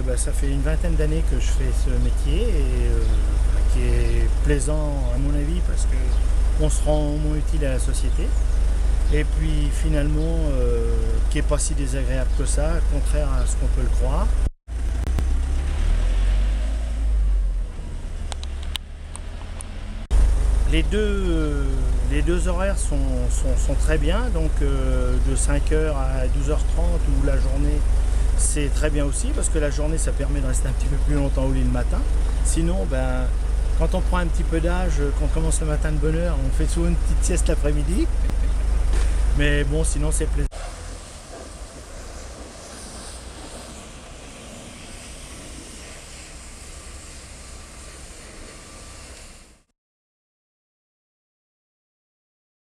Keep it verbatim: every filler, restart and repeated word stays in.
bah, ça fait une vingtaine d'années que je fais ce métier et euh, qui est plaisant à mon avis parce qu'on se rend au moins utile à la société. Et puis finalement, euh, qui n'est pas si désagréable que ça, contraire à ce qu'on peut le croire. Les deux, euh, les deux horaires sont, sont, sont très bien, donc euh, de cinq heures à douze heures trente ou la journée, c'est très bien aussi parce que la journée ça permet de rester un petit peu plus longtemps au lit le matin. Sinon, ben, quand on prend un petit peu d'âge, qu'on commence le matin de bonne heure, on fait souvent une petite sieste l'après-midi. Mais bon, sinon c'est plaisant.